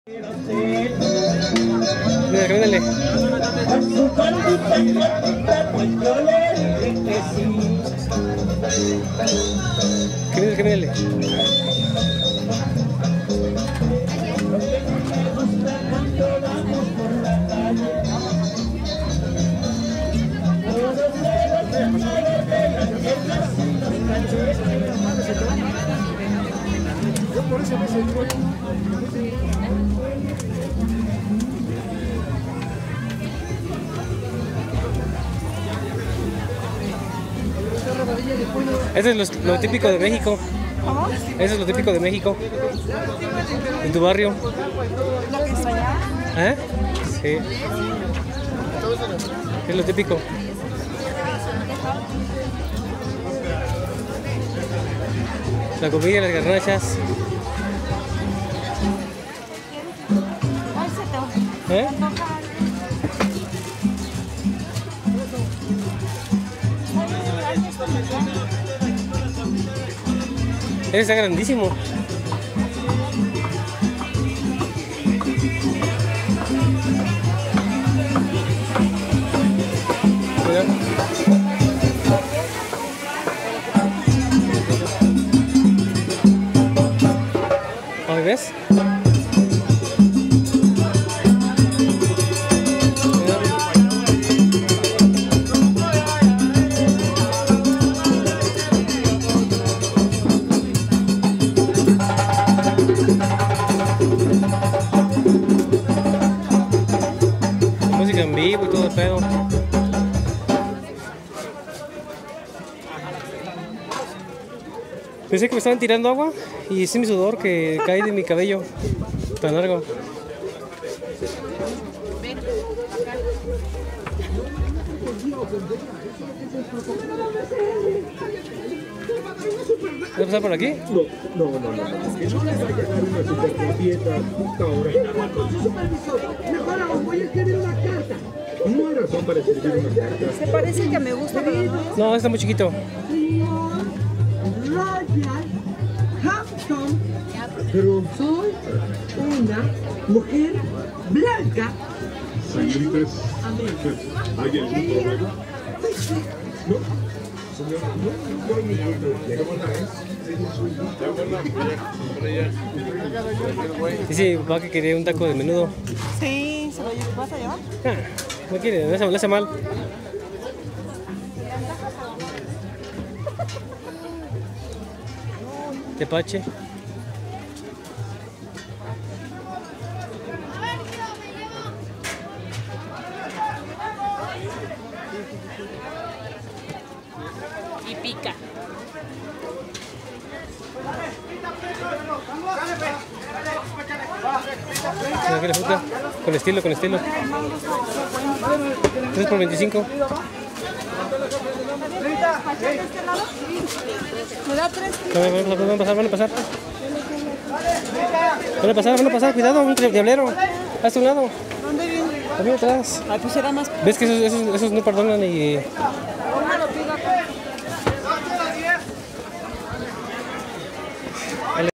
Mira, camínale. Camínale, camínale. Eso es lo típico de México. ¿Cómo? Eso es lo típico de México. En tu barrio. ¿Lo que está allá? ¿Eh? Sí. Es lo típico. La comida, las garnachas. Ay, se te ¿Eh? antoja. Ese está grandísimo. Mira. ¿Ahí ves? Música en vivo y todo el pedo. Pensé que me estaban tirando agua y es mi sudor que cae de mi cabello tan largo. ¿Vas a pasar por aquí? No. Que no les vaya a dar una supercopieta justo ahora. Con su supervisor. Mejor aún voy a escribir una carta. No hay razón para escribir una carta. Se parece que me gusta, pero no. No, está muy chiquito. Royal Hampton. Pero soy una mujer blanca. Señoritas, ¿hay algún problema? No, señor, no hay ningún problema. Dice mi papá que quería un taco de menudo. Sí, ¿se lo vas a llevar? Ah, no quiere, le hace mal. Tepache. Y pica. Mira que le fruta. Con estilo, con estilo. 3 por 25. ¿Me da 3? Van a pasar, van a pasar. Van a pasar, cuidado, un diablero. Hasta un lado. ¿Dónde viene? También atrás. Ay, pues era más. ¿Ves que esos no perdonan y